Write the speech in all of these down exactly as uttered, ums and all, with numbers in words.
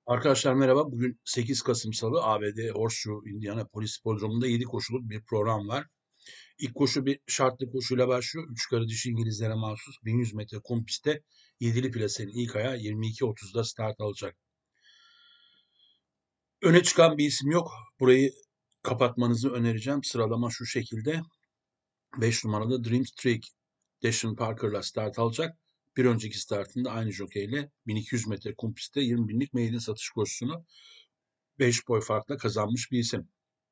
Arkadaşlar merhaba. Bugün sekiz Kasım Salı A B D Horseshoe Indianapolis Hipodromu'nda yedi koşuluk bir program var. İlk koşu bir şartlı koşuyla başlıyor. Üç karı dişi İngilizlere mahsus bin yüz metre kum pistte yedili plasenin ilk ayağı yirmi iki otuzda start alacak. Öne çıkan bir isim yok. Burayı kapatmanızı önereceğim. Sıralama şu şekilde. beş numaralı Dream Streak Dashian Parker'la start alacak. Bir önceki startında aynı jokeyle bin iki yüz metre kum pistte yirmi binlik maiden satış koşusunu beş boy farkla kazanmış bir isim.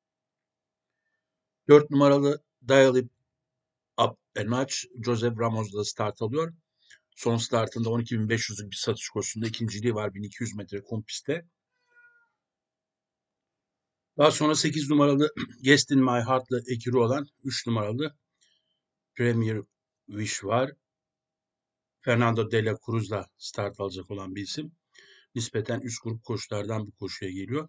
Dört numaralı Dial It Up a Notch Joseph Ramos'la start alıyor. Son startında on iki bin beş yüzlük bir satış koşusunda ikinciliği var bin iki yüz metre kum pistte. Daha sonra sekiz numaralı Guest in My Heart'la ekürü olan üç numaralı Premier Wish var. Fernando de la Cruz'la start alacak olan bir isim. Nispeten üst grup koşulardan bu koşuya geliyor.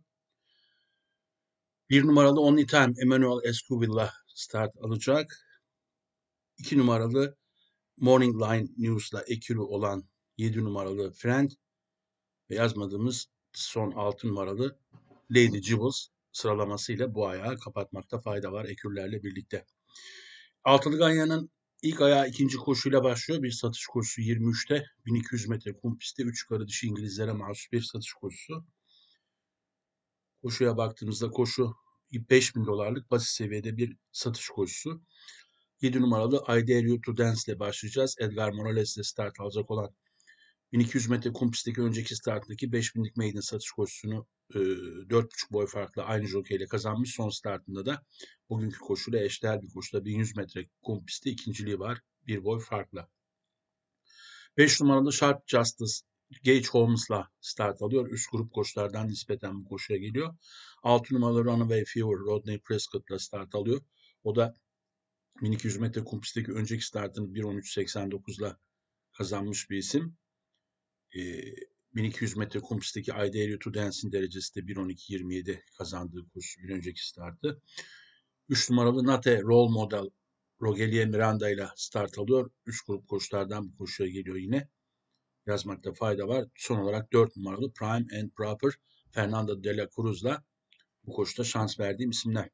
Bir numaralı Only Time Emmanuel Escovil'la start alacak. İki numaralı Morning Line News'la ekürü olan yedi numaralı Friend ve yazmadığımız son altı numaralı Lady Jibbles sıralamasıyla bu ayağı kapatmakta fayda var ekürlerle birlikte. Altılı Ganyan'ın ilk ayağı ikinci koşuyla başlıyor. Bir satış koşusu yirmi üçte bin iki yüz metre kum pistte üç karı dişi İngilizlere mahsus bir satış koşusu. Koşuya baktığımızda koşu beş bin dolarlık basit seviyede bir satış koşusu. yedi numaralı I Dare You to Dance ile başlayacağız. Edgar Morales ile start alacak olan bin iki yüz metre kum pistteki önceki starttaki beş binlik maiden satış koşusunu e, dört buçuk boy farklı aynı jokeyle kazanmış. Son startında da bugünkü koşuyla eşdeğer bir koşuda bin yüz metre kum pistte ikinciliği var. Bir boy farklı. beş numaralı Sharp Justice Gage Holmes'la start alıyor. Üst grup koşulardan nispeten bu koşuya geliyor. altı numaralı Runaway Fever Rodney Prescott'la start alıyor. O da bin iki yüz metre kum pistteki önceki startını bir on üç seksen dokuzla kazanmış bir isim. E, bin iki yüz metre kum pistteki I Dare You to Dance'in derecesi de bir on iki yirmi yedi kazandığı koşu bir önceki startı. üç numaralı Nate Role Model Rogelia Miranda ile start alıyor. üç grup koşulardan bu koşuya geliyor yine. Yazmakta fayda var. Son olarak dört numaralı Prime and Proper Fernando de la Cruz'la bu koşuda şans verdiğim isimler.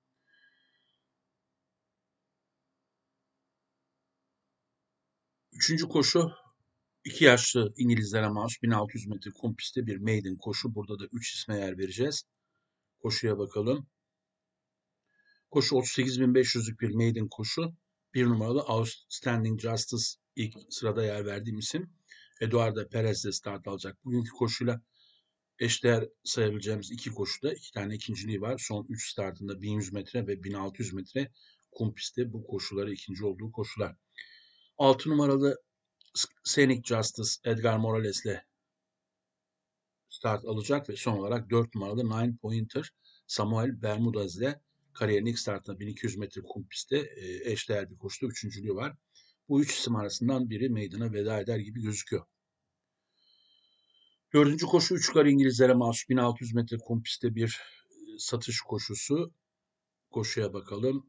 Üçüncü koşu iki yaşlı İngilizlere mahsus bin altı yüz metre kum pistte bir maiden koşu. Burada da üç isme yer vereceğiz. Koşuya bakalım. Koşu otuz sekiz bin beş yüzlük bir maiden koşu. Bir numaralı Outstanding Justice ilk sırada yer verdiğim isim. Eduardo Perez de start alacak. Bugünkü koşuyla eşdeğer sayabileceğimiz iki koşuda iki tane ikinciliği var. Son üç startında bin yüz metre ve bin altı yüz metre kum pistte bu koşuları ikinci olduğu koşular. altı numaralı Scenic Justice Edgar Morales'le start alacak ve son olarak dört numaralı Nine Pointer Samuel Bermudez'le kariyerin ilk startında bin iki yüz metre kum pistte e, eşdeğer bir koşuda üçüncülüğü var. Bu üç isim arasından biri meydana veda eder gibi gözüküyor. Dördüncü koşu üç kar İngilizlere mahsus bin altı yüz metre kum pistte bir e, satış koşusu. Koşuya bakalım.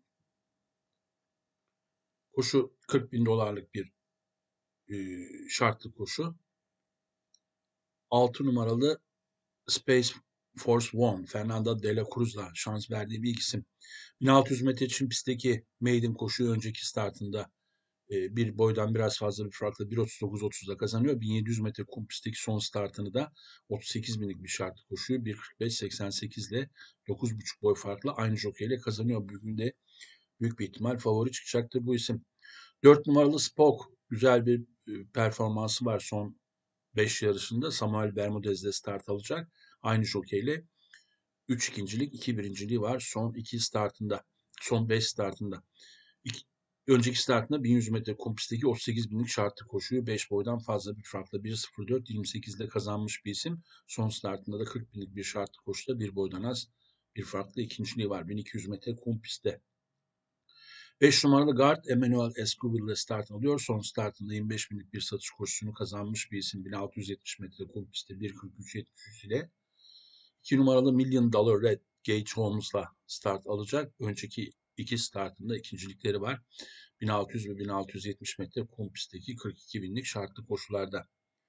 Koşu kırk bin dolarlık bir e, şartlı koşu. altı numaralı Space Force One, Fernando de la Cruz'la şans verdiği bir isim. bin altı yüz metre çim pistteki maiden koşuyu önceki startında e, bir boydan biraz fazla bir farkla bir otuz dokuz otuzda kazanıyor. bin yedi yüz metre kum pistteki son startını da otuz sekiz binlik bir şartlı koşuyu bir kırk beş seksen sekiz ile dokuz buçuk boy farkla aynı jokeyle kazanıyor. Bugün de büyük bir ihtimal favori çıkacaktır bu isim. dört numaralı Spoke güzel bir e, performansı var son beş yarışında. Samuel Bermudez'de start alacak. Aynı jokeyle üç ikincilik, iki birinciliği var son iki startında. Son beş startında. İki, önceki startında bin yüz metre kum pistteki otuz sekiz binlik şartlı koşuyu beş boydan fazla bir farkla bir sıfır dört yirmi sekiz ile kazanmış bir isim. Son startında da kırk binlik bir şartlı koşuda bir boydan az bir farklı ikinciliği var. bin iki yüz metre kum pistte. beş numaralı guard Emmanuel Escobar ile start alıyor. Son startında yirmi beş binlik bir satış koşusunu kazanmış bir isim. bin altı yüz yetmiş metre kum pistte bir kırk üç yetmiş üç ile. iki numaralı Million Dollar Red Gage Holmes'la start alacak. Önceki iki startında ikincilikleri var. bin altı yüz ve bin altı yüz yetmiş metre kum pistteki kırk iki binlik şartlı koşularda.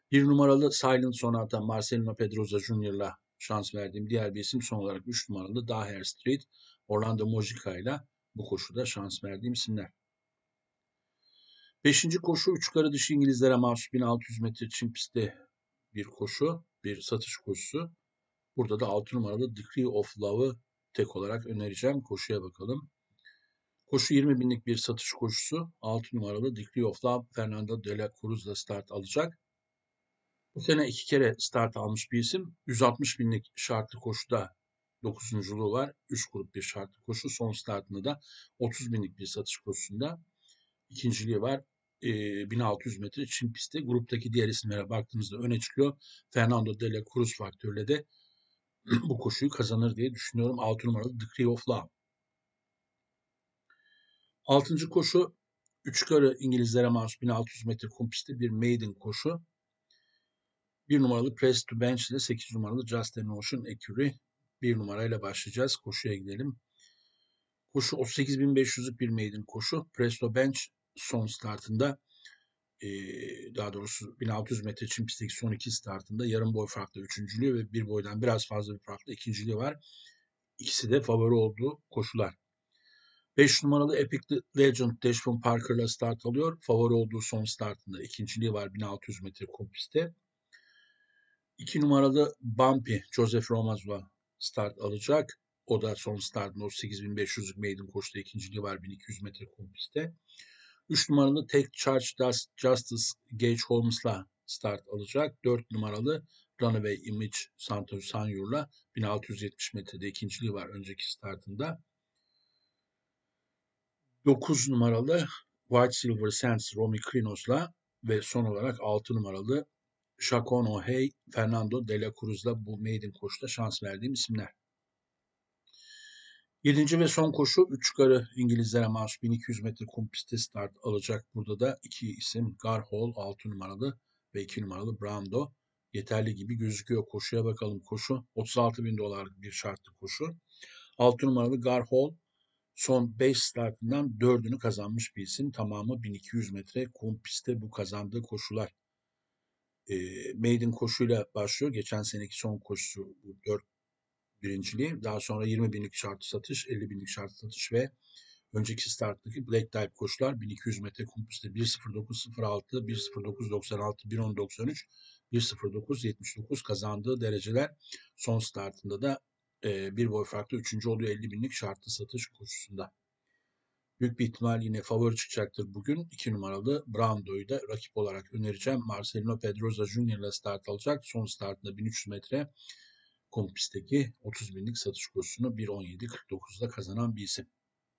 Bir numaralı Silent Sonata Marcelino Pedrosa Junior'la şans verdiğim diğer bir isim. Son olarak üç numaralı Daher Street Orlando Mojica ile bu koşuda şans verdiğim isimler. Beşinci koşu üç yukarı dışı İngilizlere mahsus bin altı yüz metre çim pistte bir koşu, bir satış koşusu. Burada da altı numaralı Decree of Love'ı tek olarak önereceğim. Koşuya bakalım. Koşu yirmi binlik bir satış koşusu. altı numaralı Decree of Love Fernando de la Cruz'la start alacak. Bu sene iki kere start almış bir isim. yüz altmış binlik şartlı koşuda dokuzunculuğu var. üç grup bir şartlı koşu. Son startında da otuz binlik bir satış koşusunda ikinciliği var. E, bin altı yüz metre çim pistte. Gruptaki diğer isimlere baktığımızda öne çıkıyor. Fernando de la Cruz faktörüyle de bu koşuyu kazanır diye düşünüyorum. altı numaralı Decree of Love. altıncı koşu üç yukarı İngilizlere mahsus bin altı yüz metre kum pistte bir maiden koşu. bir numaralı Press to Bench ile sekiz numaralı Just an Ocean Ecurie bir numarayla başlayacağız. Koşuya gidelim. Koşu otuz sekiz bin beş yüzlük bir maiden koşu. Press to Bench son startında daha doğrusu bin altı yüz metre çim pistteki son iki startında yarım boy farklı üçüncülüğü ve bir boydan biraz fazla bir farklı ikinciliği var. İkisi de favori olduğu koşular. beş numaralı Epic Legend Dashville Parker'la start alıyor. Favori olduğu son startında ikinciliği var bin altı yüz metre kum pistte. iki numaralı Bumpy Joseph Romaz'la start alacak. O da son startında otuz sekiz bin beş yüzlük maiden koşuda ikinciliği var bin iki yüz metre kum pistte. üç numaralı Take Charge Justice Gage Holmes'la start alacak. dört numaralı Runaway Image Santos Sanyur'la bin altı yüz yetmiş metrede ikinciliği var önceki startında. dokuz numaralı White Silver Sands Romy Krinos'la ve son olarak altı numaralı Chacon O'Hay Fernando de la Cruz'la bu maiden koşuda şans verdiğim isimler. Yedinci ve son koşu üç yukarı İngilizlere mahsus bin iki yüz metre kum pistte start alacak. Burada da iki isim Garhol altı numaralı ve iki numaralı Brando yeterli gibi gözüküyor. Koşuya bakalım. Koşu otuz altı bin dolarlık bir şartlı koşu. altı numaralı Garhol son beş startından dördünü kazanmış bir isim. Tamamı bin iki yüz metre kum pistte bu kazandığı koşular. E, maiden koşuyla başlıyor. Geçen seneki son koşusu bu dört birinciliği. Daha sonra yirmi binlik şartlı satış, elli binlik şartlı satış ve önceki starttaki Black Type koşular bin iki yüz metre kum pistte bir sıfır dokuz sıfır altı, bir sıfır dokuz doksan altı, bir on doksan üç, bir sıfır dokuz yetmiş dokuz kazandığı dereceler. Son startında da e, bir boy farklı üçüncü oluyor elli binlik şartlı satış koşusunda. Büyük bir ihtimal yine favori çıkacaktır bugün. iki numaralı Brando'yu da rakip olarak önereceğim. Marcelino Pedrosa Junior ile start alacak. Son startında bin üç yüz metre kum pistteki otuz binlik satış koşusunu bir on yedi kırk dokuzda kazanan bir isim.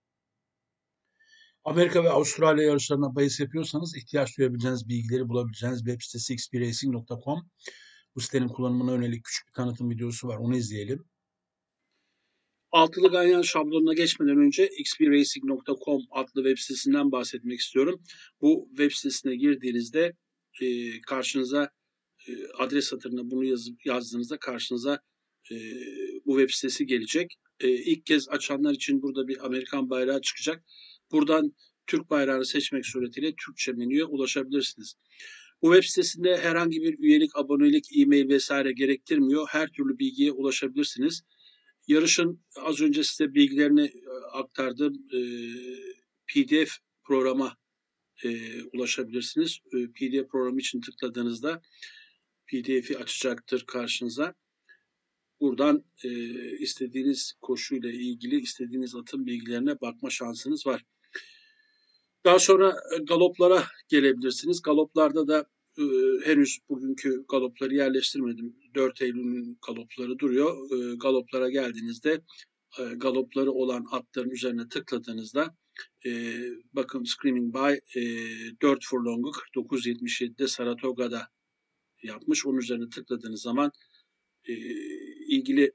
Amerika ve Avustralya yarışlarına bahis yapıyorsanız ihtiyaç duyabileceğiniz bilgileri bulabileceğiniz web sitesi x p racing nokta com. Bu sitenin kullanımına yönelik küçük bir tanıtım videosu var. Onu izleyelim. Altılı ganyan şablonuna geçmeden önce x p racing nokta com adlı web sitesinden bahsetmek istiyorum. Bu web sitesine girdiğinizde e, karşınıza e, adres satırına bunu yazıp yazdığınızda karşınıza e, bu web sitesi gelecek. E, ilk kez açanlar için burada bir Amerikan bayrağı çıkacak. Buradan Türk bayrağını seçmek suretiyle Türkçe menüye ulaşabilirsiniz. Bu web sitesinde herhangi bir üyelik, abonelik, e-mail vesaire gerektirmiyor. Her türlü bilgiye ulaşabilirsiniz. Yarışın az önce size bilgilerini aktardığım e, P D F programa e, ulaşabilirsiniz. E, P D F programı için tıkladığınızda P D F'i açacaktır karşınıza. Buradan e, istediğiniz koşuyla ilgili istediğiniz atın bilgilerine bakma şansınız var. Daha sonra galoplara gelebilirsiniz. Galoplarda da e, henüz bugünkü galopları yerleştirmedim. dört Eylül'ün galopları duruyor. E, galoplara geldiğinizde e, galopları olan atların üzerine tıkladığınızda e, bakın Screaming By e, dört furlongu kırk dokuz yetmiş yedi'de Saratoga'da yapmış. Onun üzerine tıkladığınız zaman e, ilgili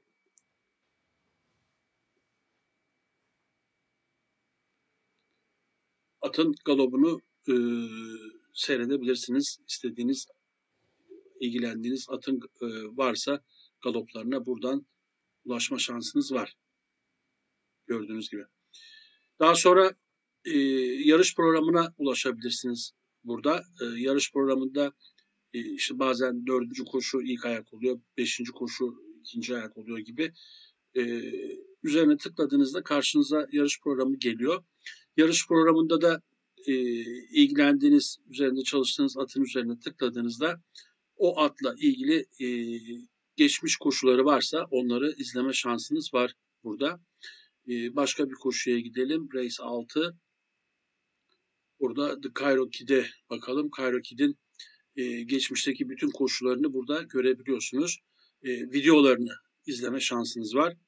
atın galopunu e, seyredebilirsiniz. İstediğiniz, ilgilendiğiniz atın e, varsa galoplarına buradan ulaşma şansınız var. Gördüğünüz gibi. Daha sonra e, yarış programına ulaşabilirsiniz burada. E, yarış programında E, işte bazen dördüncü koşu ilk ayak oluyor, beşinci koşu ikinci ayak oluyor gibi. E, üzerine tıkladığınızda karşınıza yarış programı geliyor. Yarış programında da e, ilgilendiğiniz, üzerinde çalıştığınız atın üzerine tıkladığınızda o atla ilgili e, geçmiş koşuları varsa onları izleme şansınız var burada. E, başka bir koşuya gidelim. Race altı. Burada The Cairo Kid'e bakalım. Cairo Kid'in e, geçmişteki bütün koşularını burada görebiliyorsunuz. E, videolarını izleme şansınız var.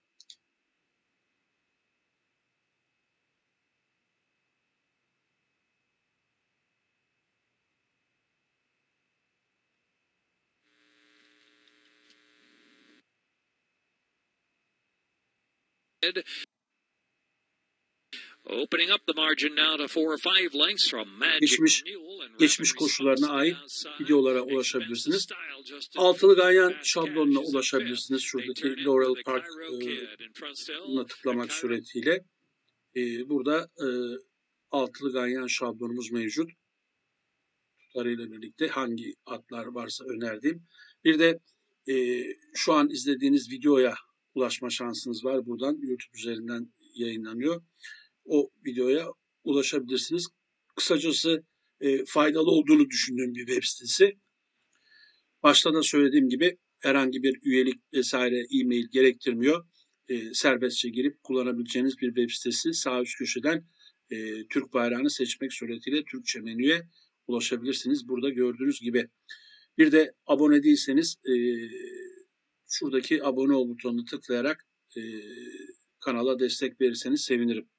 Opening up the margin now to four or five lengths from Magic Geçmiş Mule and geçmiş rapid koşularına response to ait the outside. videolara Expensive ulaşabilirsiniz. style just in Altılı front. ganyan Fast şablonuna Cash is in fifth. ulaşabilirsiniz. They Şuradaki turn in Laurel with the Park Cairo e, Kid in front still. buna The tıklamak Cairo suretiyle e, burada e, altılı ganyan şablonumuz mevcut. Tutarıyla birlikte hangi atlar varsa önerdiğim. Bir de e, şu an izlediğiniz videoya ulaşma şansınız var. Buradan YouTube üzerinden yayınlanıyor. O videoya ulaşabilirsiniz. Kısacası e, faydalı olduğunu düşündüğüm bir web sitesi. Başta da söylediğim gibi herhangi bir üyelik vesaire e-mail gerektirmiyor. E, serbestçe girip kullanabileceğiniz bir web sitesi. Sağ üst köşeden e, Türk bayrağını seçmek suretiyle Türkçe menüye ulaşabilirsiniz. Burada gördüğünüz gibi. Bir de abone değilseniz e, şuradaki abone ol butonunu tıklayarak e, kanala destek verirseniz sevinirim.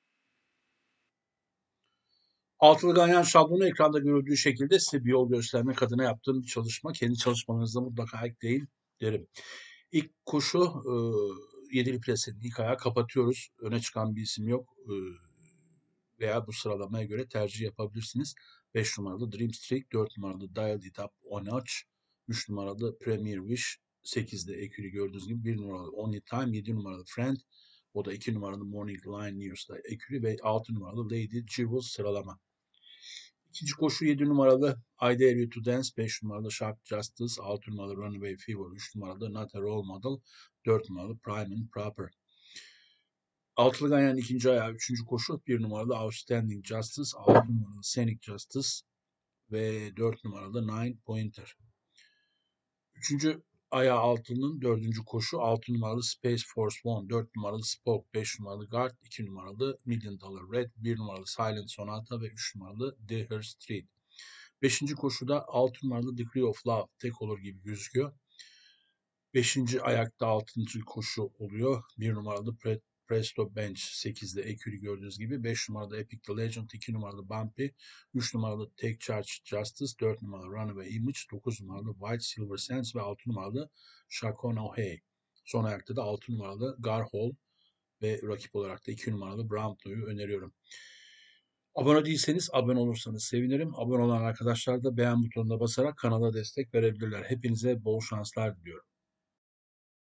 Altılı ganyan şablonu ekranda görüldüğü şekilde size bir yol göstermek adına yaptığım bir çalışma. Kendi çalışmalarınızda mutlaka ekleyin derim. İlk koşu e, yedili plasenin ilk ayağı kapatıyoruz. Öne çıkan bir isim yok. E, veya bu sıralamaya göre tercih yapabilirsiniz. beş numaralı Dream Streak, dört numaralı Dial It Up On Notch, üç numaralı Premier Wish, sekizde Ekürü gördüğünüz gibi, bir numaralı Only Time, yedi numaralı Friend, o da iki numaralı Morning Line News'da Ekürü ve altı numaralı Lady Jewels sıralama. İkinci koşu yedi numaralı I Dare You To Dance, beş numaralı Sharp Justice, altı numaralı Runaway Fever, üç numaralı Not A Role Model, dört numaralı Prime and Proper. Altılı ganyan ikinci ayağı üçüncü koşu bir numaralı Outstanding Justice, altı numaralı Scenic Justice ve dört numaralı Nine Pointer. Üçüncü ayağı altının dördüncü koşu altı numaralı Space Force One, dört numaralı Spoke, beş numaralı Guard, iki numaralı Million Dollar Red, bir numaralı Silent Sonata ve üç numaralı Deher Street. Beşinci koşuda altı numaralı Degree of Love tek olur gibi gözüküyor. Beşinci ayakta altıncı koşu oluyor. Bir numaralı Pre Presto Bench, sekizde Ekürü gördüğünüz gibi. beş numaralı Epic The Legend, iki numaralı Bumpy, üç numaralı Take Charge Justice, dört numaralı Runaway Image, dokuz numaralı White Silver Sands ve altı numaralı Shakona O'Hay. Son ayakta da altı numaralı Garhol ve rakip olarak da iki numaralı Brownlow'u öneriyorum. Abone değilseniz abone olursanız sevinirim. Abone olan arkadaşlar da beğen butonuna basarak kanala destek verebilirler. Hepinize bol şanslar diliyorum.